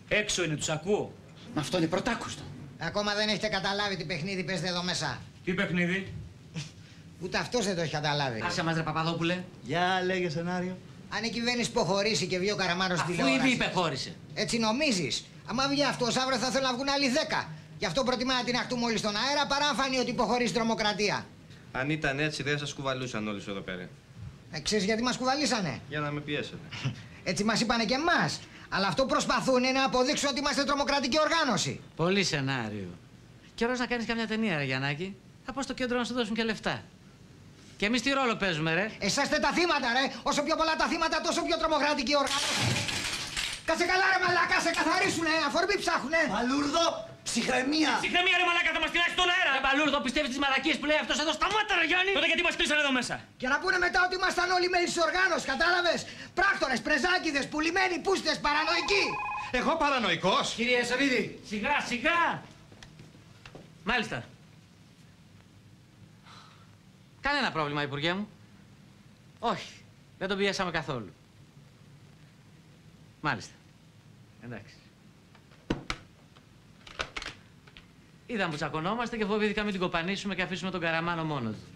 Έξω είναι, τους ακούω. Μα αυτό είναι πρωτάκουστο. Ακόμα δεν έχετε καταλάβει τι παιχνίδι παίζετε εδώ μέσα. Τι παιχνίδι? Ούτε αυτός δεν το έχει καταλάβει. Άσε μας ρε Παπαδόπουλε. Για λέγε σενάριο. Αν η κυβέρνηση υποχωρήσει και βγει ο Καραμάνος στη Αφού τηλεόραση. ήδη υπεχώρησε. Έτσι νομίζεις. Άμα βγει αυτός, αύριο θα θέλουν να βγουν άλλοι 10. Γι' αυτό προτιμά να την αχτούμε όλοι στον αέρα παρά να φανεί ότι υποχωρήσει η τρομοκρατία. Αν ήταν έτσι, δεν σας κουβαλούσαν όλοι εδώ πέρα. Ξέρεις γιατί μας κουβαλήσανε? Για να με πιέσετε. Έτσι μας είπανε και εμάς. Αλλά αυτό προσπαθούν είναι να αποδείξουν ότι είμαστε τρομοκρατική οργάνωση. Πολύ σενάριο. Καιρός να κάνεις καμιά ταινία, ρε Γιαννάκη. Θα πω στο κέντρο να σου δώσουν και λεφτά. Και εμείς τι ρόλο παίζουμε, ρε? Εσάς είστε τα θύματα, ρε. Όσο πιο πολλά τα θύματα, τόσο πιο τρομοκρατική οργάνωση. Κάτσε καλά, ρε μαλάκα, σε καθαρίσουνε. Αφορμή ψάχουνε. Παλούρδο, ψυχραιμία. Ψυχραιμία, ρε μαλάκα, θα μας τεινάξει στον αέρα. Μπαλούρδο, πιστεύεις τις μαλακίες που λέει αυτός εδώ? Σταμάτα, ρε Γιάννη! Τότε γιατί μας κλείσανε εδώ μέσα? Και να πούνε μετά ότι ήμασταν όλοι μέλη της οργάνωσης, κατάλαβες. Πράκτορες, πρεζάκηδες, πουλημένοι, πούστες, παρανοϊκοί. Εγώ παρανοϊκός. Κύριε Σαββίδη. Σιγά, σιγά! Μάλιστα. Κανένα πρόβλημα, Υπουργέ μου. Όχι, δεν τον πιέσαμε καθόλου. Μάλιστα. Εντάξει. Είδαμε που τσακωνόμαστε και φοβήθηκα μην την κοπανίσουμε και αφήσουμε τον Καραμάνο μόνο του.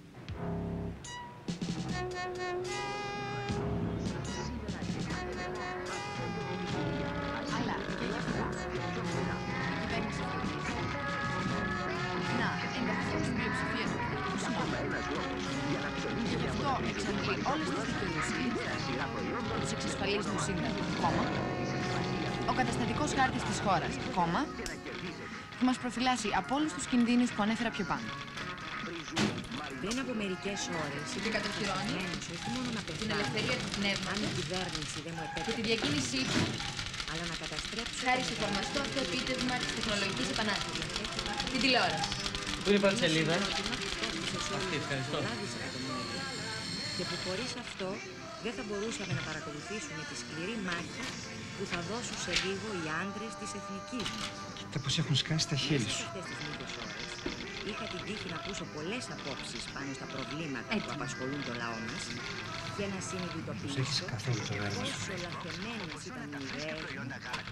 Όλες τις δικαιοδοσίες τους εξασφαλίζει το Σύνταγμα, κόμμα. Ο καταστατικός χάρτης της χώρας, κόμμα. Θα μας προφυλάσει από όλους τους κινδύνους που ανέφερα πιο πάνω. Πριν από μερικές ώρες Και κατοχυρώνει όχι μόνο να την ελευθερία του αν πνεύματος η κυβέρνηση δεν μου και επέτρεπε τη διακίνησή του αλλά να καταστρέψω χάρη στο θαυμαστό αυτό επίτευγμα της τεχνολογικής επανάστασης. Την τηλεόραση. Πού είναι η πρώτη σελίδα? Αυτή, ευχαριστώ. Και που χωρίς αυτό δεν θα μπορούσαμε να παρακολουθήσουμε τη σκληρή μάχη που θα δώσουν σε λίγο οι άντρες της εθνικής μας. Κοίτα πως έχουν σκάσει τα χείλη σου. Αυτές τις λίγες ώρες είχα την τύχη να ακούσω πολλές απόψεις πάνω στα προβλήματα που απασχολούν το λαό μας και να συνειδητοποιήσω Έχεις καθόλου το έργο σου. πόσο λαθεμένες ήταν οι ιδέες μου